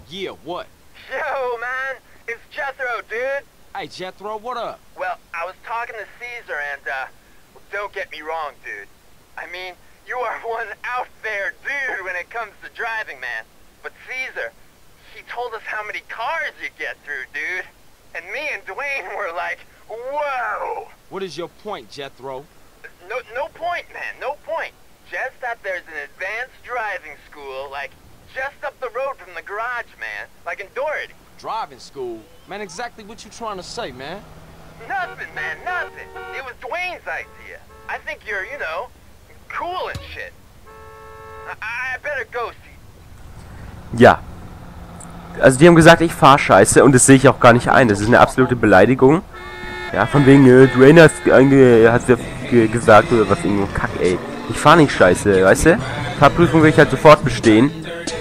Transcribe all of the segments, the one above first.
Yeah, what? Yo, man, it's Jethro, dude. Hey, Jethro, what up? Well, I was talking to Caesar and, don't get me wrong, dude. I mean, you are one out there dude when it comes to driving, man. But Caesar, he told us how many cars you get through, dude. And me and Dwayne were like, whoa! What is your point, Jethro? No point, man, no point. Just that there's an advanced driving school, like, just up the road from the garage, man. Like in Doherty. Driving school? Man, exactly what you trying to say, man? Nothing, man, nothing. It was Dwayne's idea. I think you're, you know, cool and shit. I better go, see. Ja. Also die haben gesagt, ich fahr scheiße und das sehe ich auch gar nicht ein. Das ist eine absolute Beleidigung. Ja, von wegen, Dwayne hat gesagt oder was, irgendwo Kack, ey. Ich fahr nicht scheiße, weißt du? Fahrprüfung will ich halt sofort bestehen.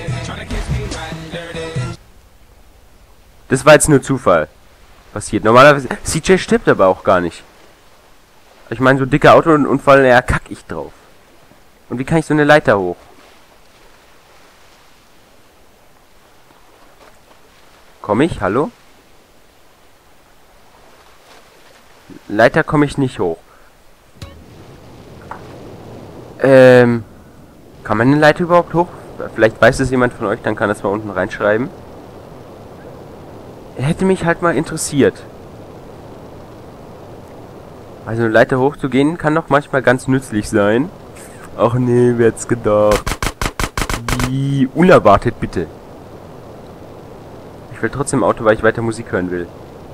Das war jetzt nur Zufall. Passiert. Normalerweise, CJ stirbt aber auch gar nicht. Ich meine, so dicker Autounfall, ja, kack ich drauf. Und wie kann ich so eine Leiter hoch? Komm ich? Hallo? Leiter komme ich nicht hoch. Kann man eine Leiter überhaupt hoch? Vielleicht weiß es jemand von euch, dann kann das mal unten reinschreiben. Hätte mich halt mal interessiert. Also eine Leiter hochzugehen kann doch manchmal ganz nützlich sein. Ach nee, wer hätt's gedacht? Wie unerwartet bitte. Ich will trotzdem Auto, weil ich weiter Musik hören will.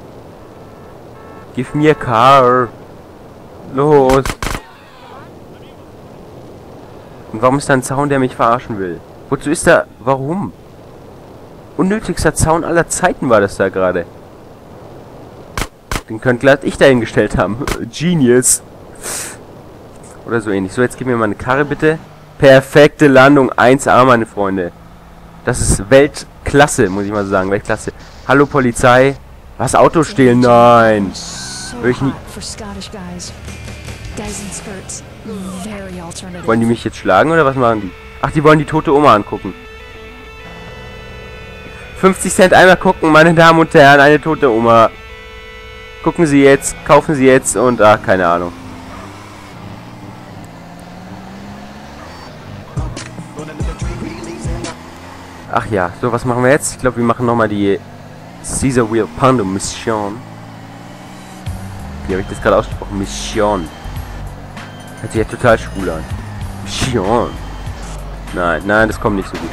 Give me a car. Los. Und warum ist da ein Zaun, der mich verarschen will? Wozu ist da... Warum? Unnötigster Zaun aller Zeiten war das da gerade. Den könnte glatt ich dahingestellt haben. Genius. Oder so ähnlich. So, jetzt gib mir mal eine Karre, bitte. Perfekte Landung. 1A, meine Freunde. Das ist Weltklasse, muss ich mal sagen. Weltklasse. Hallo, Polizei. Was, Auto stehlen? Nein. Hör ich nie. Wollen die mich jetzt schlagen, oder was machen die? Ach, die wollen die tote Oma angucken. 50 Cent einmal gucken, meine Damen und Herren. Eine tote Oma. Gucken Sie jetzt, kaufen Sie jetzt und... Ach, keine Ahnung. Ach ja, so, was machen wir jetzt? Ich glaube, wir machen nochmal die Caesar Wheel Pando Mission. Wie habe ich das gerade ausgesprochen? Mission. Hört sich ja total schwul an. Mission. Nein, nein, das kommt nicht so gut.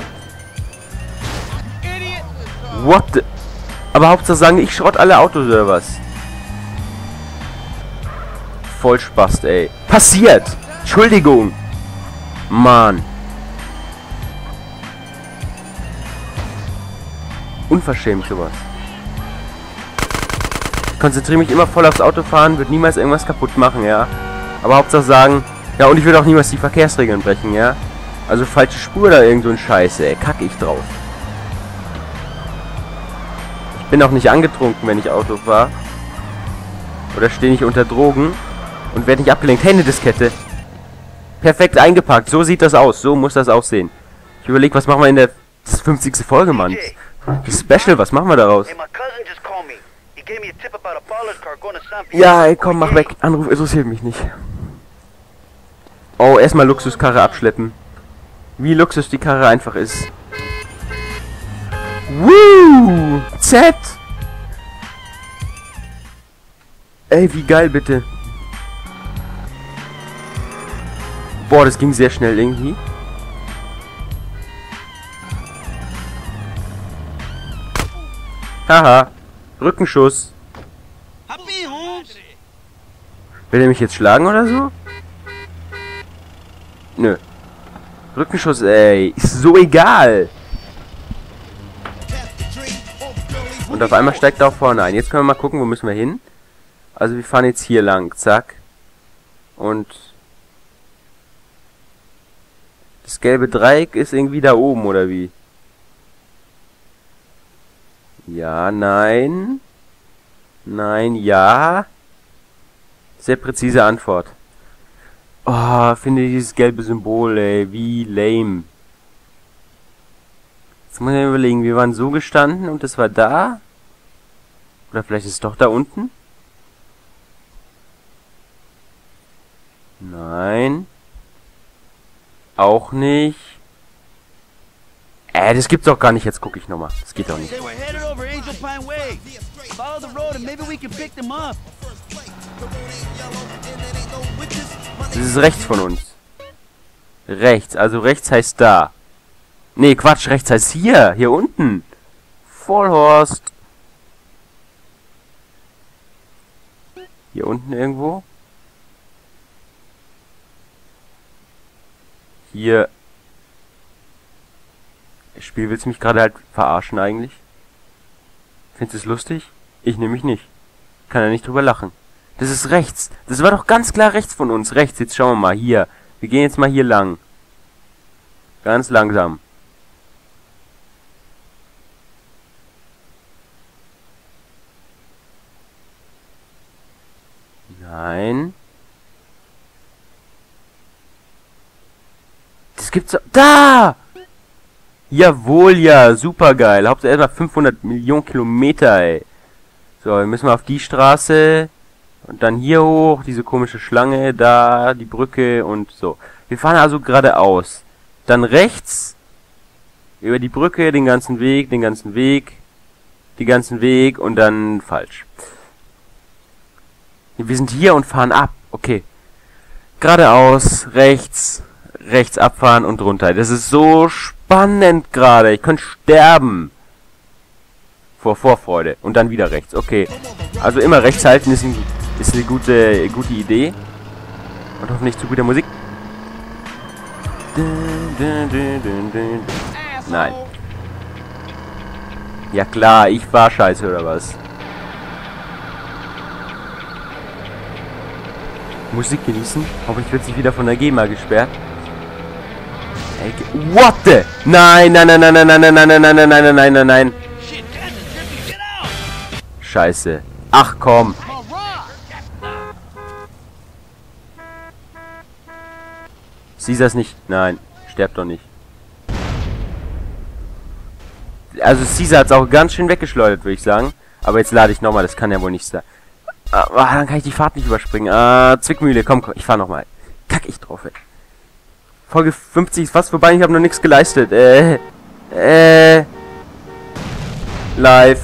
What the... Aber Hauptsache sagen, ich schrott alle Autos oder was? Voll Spaß, ey. Passiert! Entschuldigung! Mann. Unverschämt sowas. Ich konzentriere mich immer voll aufs Autofahren, würde niemals irgendwas kaputt machen, ja. Aber Hauptsache sagen, ja, und ich würde auch niemals die Verkehrsregeln brechen, ja. Also falsche Spur oder irgend so ein Scheiße, ey. Kacke ich drauf. Ich bin auch nicht angetrunken, wenn ich Auto fahre. Oder stehe nicht unter Drogen. Und werde nicht abgelenkt. Hey, eine Diskette. Perfekt eingepackt. So sieht das aus. So muss das aussehen. Ich überlege, was machen wir in der 50. Folge, Mann. Das Special, was machen wir daraus? Ja, ey, komm, mach weg. Anruf interessiert mich nicht. Oh, erstmal Luxuskarre abschleppen. Wie Luxus die Karre einfach ist. Woo! Z! Ey, wie geil, bitte. Boah, das ging sehr schnell irgendwie. Haha. Rückenschuss. Will er mich jetzt schlagen oder so? Nö. Rückenschuss, ey. Ist so egal. Und auf einmal steigt er auch vorne ein. Jetzt können wir mal gucken, wo müssen wir hin. Also wir fahren jetzt hier lang. Zack. Und... das gelbe Dreieck ist irgendwie da oben, oder wie? Ja, nein. Nein, ja. Sehr präzise Antwort. Oh, finde ich dieses gelbe Symbol, ey. Wie lame. Jetzt muss ich mir überlegen, wir waren so gestanden und das war da. Oder vielleicht ist es doch da unten? Nein. Auch nicht. Das gibt's doch gar nicht. Jetzt gucke ich nochmal. Das geht doch nicht. Das ist rechts von uns. Rechts. Also rechts heißt da. Nee, Quatsch. Rechts heißt hier. Hier unten. Vollhorst. Hier unten irgendwo. Hier. Das Spiel willst du mich gerade halt verarschen eigentlich? Findest du es lustig? Ich nämlich nicht. Kann ja nicht drüber lachen. Das ist rechts. Das war doch ganz klar rechts von uns. Rechts. Jetzt schauen wir mal. Hier. Wir gehen jetzt mal hier lang. Ganz langsam. Nein. Das gibt's... Da! Jawohl, ja. Super geil. Hauptsache erstmal 500 Millionen Kilometer, ey. So, wir müssen mal auf die Straße. Und dann hier hoch. Diese komische Schlange. Da, die Brücke und so. Wir fahren also geradeaus. Dann rechts. Über die Brücke, den ganzen Weg, den ganzen Weg. Den ganzen Weg und dann falsch. Wir sind hier und fahren ab. Okay. Geradeaus, rechts. Rechts abfahren und runter. Das ist so spannend gerade. Ich könnte sterben. Vor Vorfreude. Und dann wieder rechts. Okay. Also immer rechts halten ist eine gute Idee. Und hoffentlich zu guter Musik. Nein. Ja klar, ich war scheiße oder was? Musik genießen. Hoffentlich wird sich wieder von der GEMA gesperrt. What the? Nein, nein, nein, nein, nein, nein, nein, nein, nein, nein, nein, nein, nein, nein. Scheiße. Ach komm. Caesar ist nicht. Nein, sterbt doch nicht. Also Caesar hat es auch ganz schön weggeschleudert, würde ich sagen. Aber jetzt lade ich nochmal, das kann ja wohl nicht sein. Dann kann ich die Fahrt nicht überspringen. Zwickmühle, komm, ich fahr nochmal. Kack ich drauf, ey. Folge 50 ist fast vorbei, ich habe noch nichts geleistet. Live.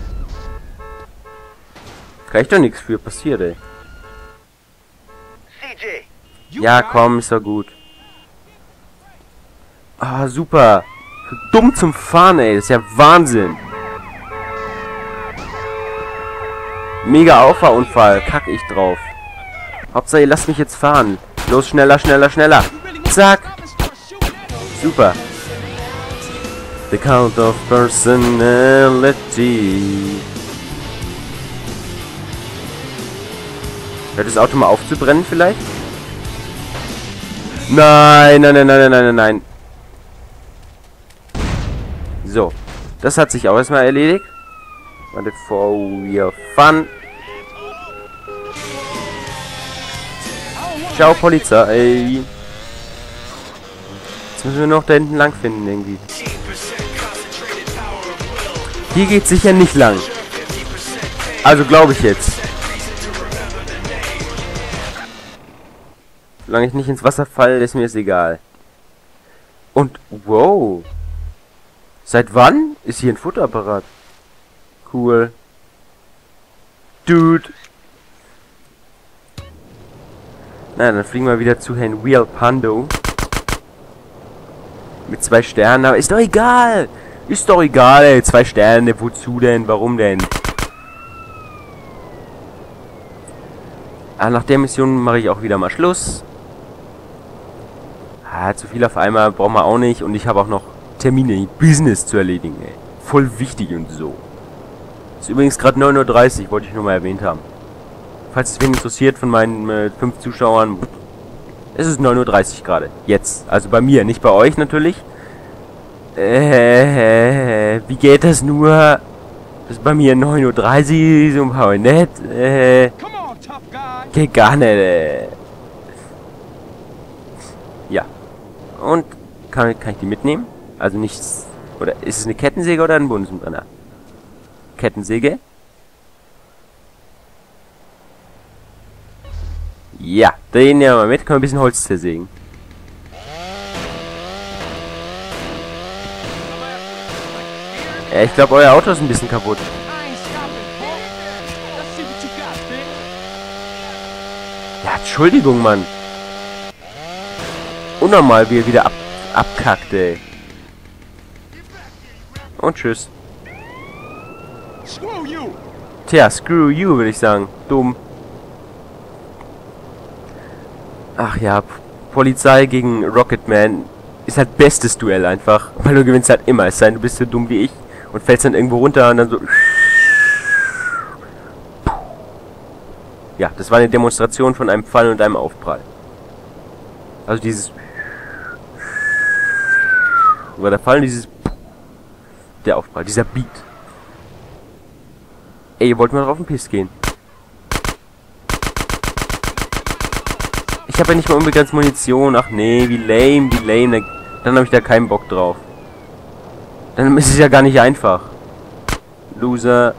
Kann ich doch nichts für, passiert, ey. Ja, komm, ist doch gut. Ah, super. So dumm zum Fahren, ey, das ist ja Wahnsinn. Mega Auffahrunfall, kack ich drauf. Hauptsache, ihr lasst mich jetzt fahren. Los, schneller, schneller, schneller. Zack. Super. The count of personality. Hört das Auto mal auf zu brennen vielleicht? Nein, nein, nein, nein, nein, nein, nein. So. Das hat sich auch erstmal erledigt. Warte, for your fun. Ciao, Polizei. Jetzt müssen wir noch da hinten lang finden, irgendwie. Hier geht's sicher nicht lang. Also glaube ich jetzt. Solange ich nicht ins Wasser falle, ist mir es egal. Und, wow. Seit wann ist hier ein Fotoapparat? Cool. Dude. Na, dann fliegen wir wieder zu Herrn Wheel Pando. Mit 2 Sternen, aber ist doch egal. Ist doch egal, ey. 2 Sterne, wozu denn? Warum denn? Nach der Mission mache ich auch wieder mal Schluss. Zu viel auf einmal brauchen wir auch nicht. Und ich habe auch noch Termine, Business zu erledigen, ey. Voll wichtig und so. Ist übrigens gerade 9:30 Uhr, wollte ich nur mal erwähnt haben. Falls es wen interessiert von meinen 5 Zuschauern, es ist 9:30 Uhr gerade. Jetzt. Also bei mir, nicht bei euch natürlich. Wie geht das nur? Das ist bei mir 9:30 Uhr, so ein paar nett. Geht gar nicht, Ja. Und kann ich die mitnehmen? Also nicht Oder ist es eine Kettensäge oder ein Bunsenbrenner? Kettensäge? Ja, den nehmen wir mal mit. Können wir ein bisschen Holz zersägen. Ja, ich glaube, euer Auto ist ein bisschen kaputt. Ja, Entschuldigung, Mann. Unnormal, wie er wieder abkackt, ey. Und tschüss. Tja, screw you, würde ich sagen. Dumm. Ach ja, Polizei gegen Rocketman ist halt bestes Duell einfach. Weil du gewinnst halt immer. Es sei denn, du bist so dumm wie ich und fällst dann irgendwo runter und dann so... Ja, das war eine Demonstration von einem Fall und einem Aufprall. Also dieses... war der Fall und dieses... der Aufprall, dieser Beat. Ey, ihr wollt mal drauf den Piss gehen. Ich habe ja nicht mal unbegrenzt Munition. Ach nee, wie lame, wie lame. Dann habe ich da keinen Bock drauf. Dann ist es ja gar nicht einfach. Loser.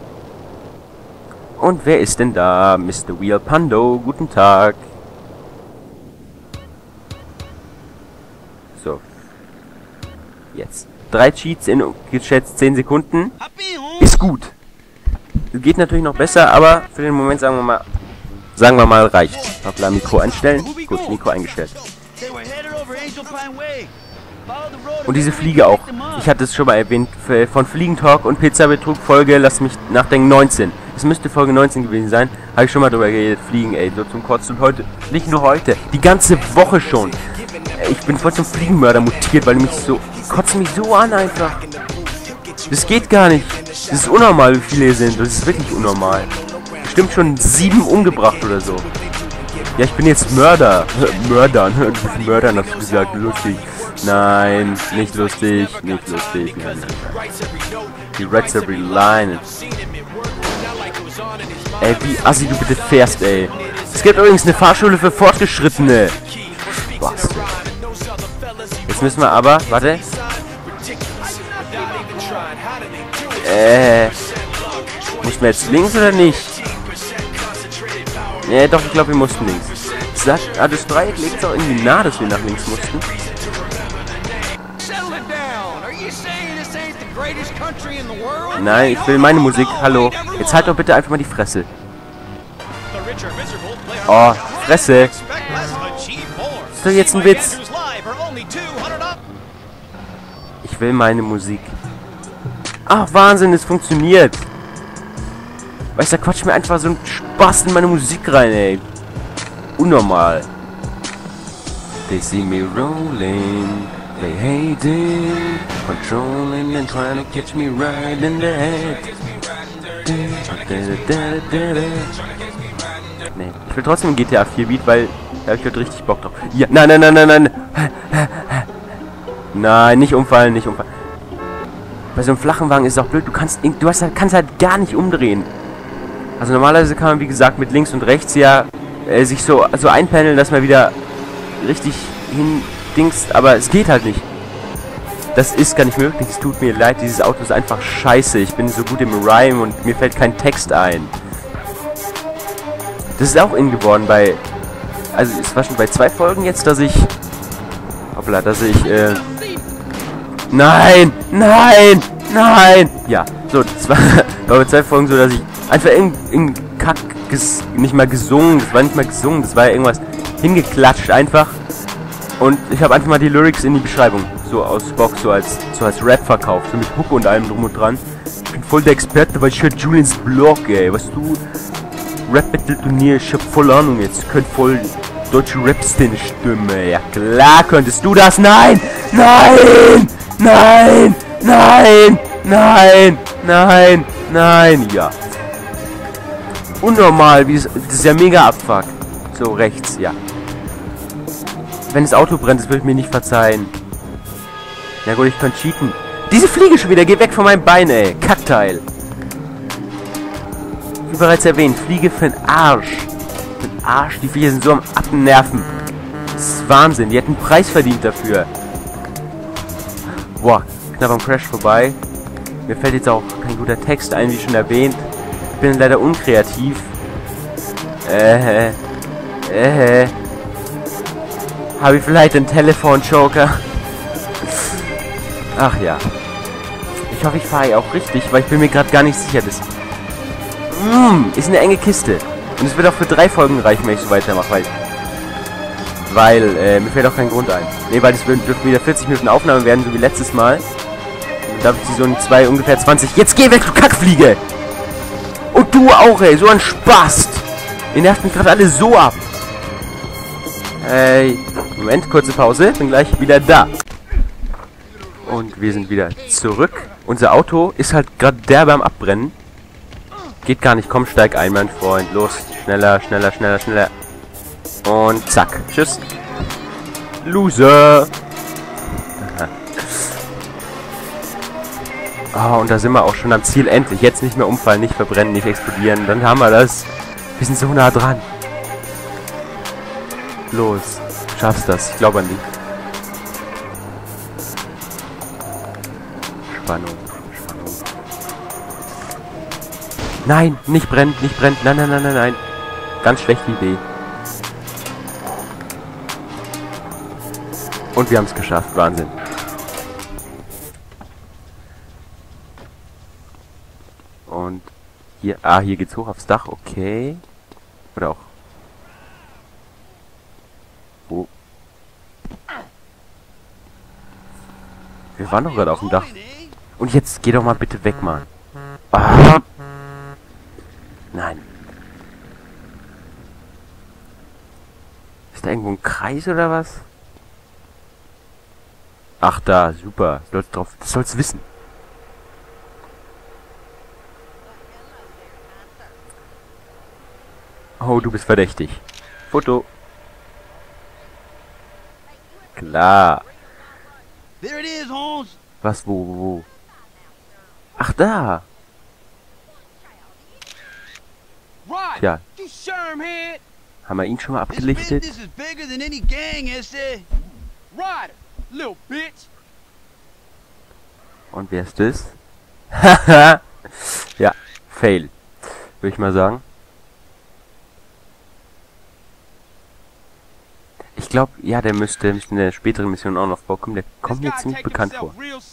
Und wer ist denn da? Mr. Wheel Pando, guten Tag. So. Jetzt. 3 Cheats in geschätzt 10 Sekunden. Ist gut. Geht natürlich noch besser, aber für den Moment sagen wir mal reicht. Hoppla, Mikro einstellen. Gut, Mikro eingestellt. Und diese Fliege auch. Ich hatte es schon mal erwähnt. Von Fliegentalk und Pizzabetrug Folge, lass mich nachdenken, 19. Es müsste Folge 19 gewesen sein. Habe ich schon mal drüber geredet. Fliegen, ey, so zum Kotzen. Und heute, nicht nur heute, die ganze Woche schon. Ich bin voll zum Fliegenmörder mutiert, weil die kotzen mich so an einfach. Das geht gar nicht. Das ist unnormal, wie viele hier sind. Das ist wirklich unnormal. Bestimmt schon 7 umgebracht oder so. Ja, ich bin jetzt Mörder. Mördern. Mördern hast du gesagt. Lustig. Nein, nicht lustig. Nicht lustig. Nein, nein, nein. Die Reds are reline. Ey, wie assi du bitte fährst, ey. Es gibt übrigens eine Fahrschule für Fortgeschrittene. Was? Jetzt müssen wir aber... Warte. Mussten wir jetzt links oder nicht? Ja, doch, ich glaube, wir mussten links. Das Dreieck legt es auch irgendwie nah, dass wir nach links mussten. Nein, ich will meine Musik. Hallo. Jetzt halt doch bitte einfach mal die Fresse. Oh, Fresse. Ist doch jetzt ein Witz. Ich will meine Musik. Ach, Wahnsinn, es funktioniert. Weißt du, da quatscht mir einfach so ein Spaß in meine Musik rein, ey. Unnormal. They see me rolling, they hate it, controlling and trying to catch me right in the head. Nee, ich will trotzdem ein GTA 4 Beat, weil da hab ich halt richtig Bock drauf. Ja, nein, nein, nein, nein, nein. Nein, nicht umfallen, nicht umfallen. Bei so einem flachen Wagen ist es auch blöd, kannst halt gar nicht umdrehen. Also normalerweise kann man, wie gesagt, mit links und rechts ja sich so einpendeln, dass man wieder richtig hindingst, aber es geht halt nicht. Das ist gar nicht möglich, es tut mir leid, dieses Auto ist einfach scheiße. Ich bin so gut im Rhyme und mir fällt kein Text ein. Das ist auch in geworden also es war schon bei 2 Folgen jetzt, dass ich... Hoppla, Nein! Nein! Nein! Ja, so, das war bei 2 Folgen so, dass ich einfach in Kack nicht mal gesungen, das war nicht mal gesungen, das war irgendwas hingeklatscht einfach. Und ich habe einfach mal die Lyrics in die Beschreibung, so aus Box, so als Rap verkauft, so mit Hook und allem drum und dran. Ich bin voll der Experte, weil ich höre Julians Blog, ey, was du... Rap-Battle-Turnier, ich hab voll Ahnung jetzt, könnt voll deutsche Rap-Szene-Stimme, ja klar könntest du das, nein! Nein! Nein! Nein! Nein! Nein! Nein! Ja. Unnormal, das ist ja mega Abfuck. So, rechts, ja. Wenn das Auto brennt, das will ich mir nicht verzeihen. Ja gut, ich kann cheaten. Diese Fliege schon wieder, geh weg von meinem Bein, ey. Kackteil. Wie bereits erwähnt, Fliege für den Arsch. Für den Arsch, die Viecher sind so am Abnerven. Das ist Wahnsinn, die hätten einen Preis verdient dafür. Boah, knapp am Crash vorbei. Mir fällt jetzt auch kein guter Text ein, wie schon erwähnt. Ich bin leider unkreativ. Habe ich vielleicht einen Telefon-Joker? Ach ja. Ich hoffe, ich fahre hier auch richtig, weil ich bin mir gerade gar nicht sicher. Das ist eine enge Kiste. Und es wird auch für 3 Folgen reichen, wenn ich so weitermache, weil mir fällt auch kein Grund ein. Ne, weil es dürfen wieder 40 Minuten Aufnahme werden, so wie letztes Mal. Und darf ich die so in 2 ungefähr 20... Jetzt geh weg, du Kackfliege! Und du auch, ey, so ein Spast! Ihr nervt mich gerade alle so ab. Moment, kurze Pause, bin gleich wieder da. Und wir sind wieder zurück. Unser Auto ist halt gerade derbe am Abbrennen. Geht gar nicht, komm, steig ein, mein Freund. Los, schneller, schneller, schneller, schneller. Und zack, tschüss. Loser. Oh, und da sind wir auch schon am Ziel. Endlich, jetzt nicht mehr umfallen, nicht verbrennen, nicht explodieren. Dann haben wir das. Wir sind so nah dran. Los, schaffst das. Ich glaube an dich. Spannung, Spannung. Nein, nicht brennt, nicht brennt. Nein, nein, nein, nein, nein. Ganz schlechte Idee. Und wir haben es geschafft. Wahnsinn. Und hier, hier geht's hoch aufs Dach. Okay. Oder auch. Wo? Wir waren doch gerade auf dem Dach. Und jetzt geh doch mal bitte weg, Mann. Ah. Nein. Ist da irgendwo ein Kreis oder was? Ach da, super. Das soll's wissen. Oh, du bist verdächtig. Foto. Klar. Was, wo? Ach, da. Tja. Haben wir ihn schon mal abgelichtet? Und wer ist das? Haha. Ja, Fail. Würde ich mal sagen. Ich glaube, ja, der müsste in der späteren Mission auch noch vorkommen. Der kommt mir ziemlich bekannt vor.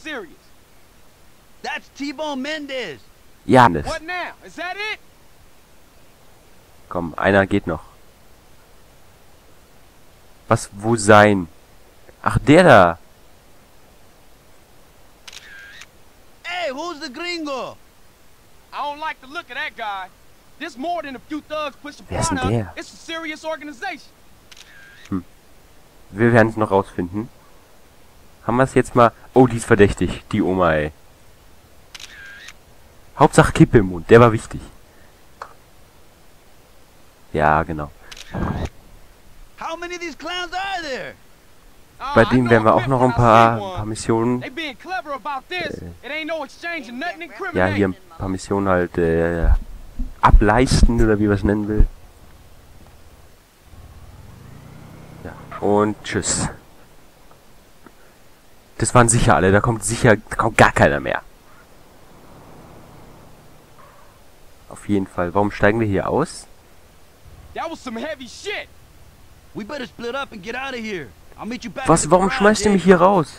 Ja, das. Komm, einer geht noch. Was, wo sein? Ach, der da. Hey, who's the gringo? I don't like the look of that guy. There's more than a few thugs pushing product. It's a serious organization. Wir werden es noch rausfinden. Haben wir es jetzt mal... Oh, die ist verdächtig. Die Oma, ey. Hauptsache Kippe im Mund. Der war wichtig. Ja, genau. Bei dem werden wir auch noch ein paar Missionen... ja, hier ein paar Missionen halt ableisten, oder wie man es nennen will. Und tschüss. Das waren sicher alle. Da kommt gar keiner mehr. Auf jeden Fall. Warum steigen wir hier aus? Was? Warum schmeißt ihr mich hier raus?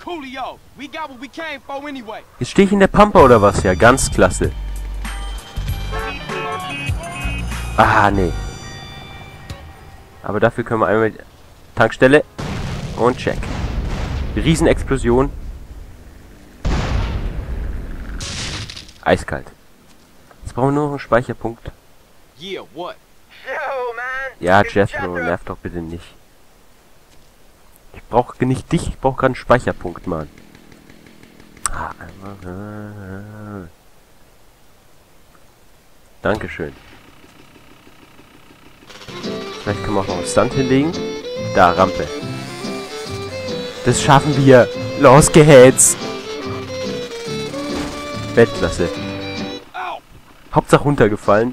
Jetzt stehe ich in der Pampa oder was? Ja, ganz klasse. Ah, nee. Aber dafür können wir einmal... Tankstelle und check. Riesenexplosion. Eiskalt. Jetzt brauchen wir nur noch einen Speicherpunkt. Ja, Jethro, nerv doch bitte nicht. Ich brauche nicht dich, ich brauche gerade einen Speicherpunkt, Mann. Dankeschön. Vielleicht können wir auch noch einen Stunt hinlegen. Da, Rampe. Das schaffen wir. Los geht's. Weltklasse. Hauptsache runtergefallen.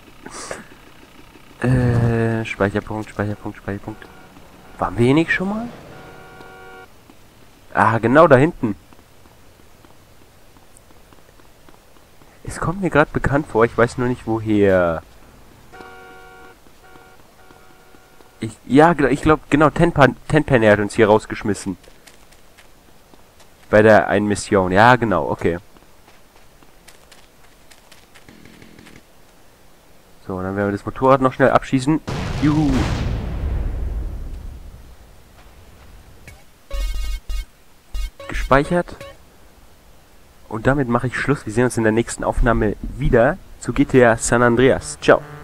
Speicherpunkt, Speicherpunkt, Speicherpunkt. Waren wir hier nicht schon mal? Ah, genau da hinten. Es kommt mir gerade bekannt vor, ich weiß nur nicht woher. Ich glaube, genau, Tenpenny hat uns hier rausgeschmissen. Bei der einen Mission. Ja, genau, okay. So, dann werden wir das Motorrad noch schnell abschießen. Juhu. Gespeichert. Und damit mache ich Schluss. Wir sehen uns in der nächsten Aufnahme wieder zu GTA San Andreas. Ciao.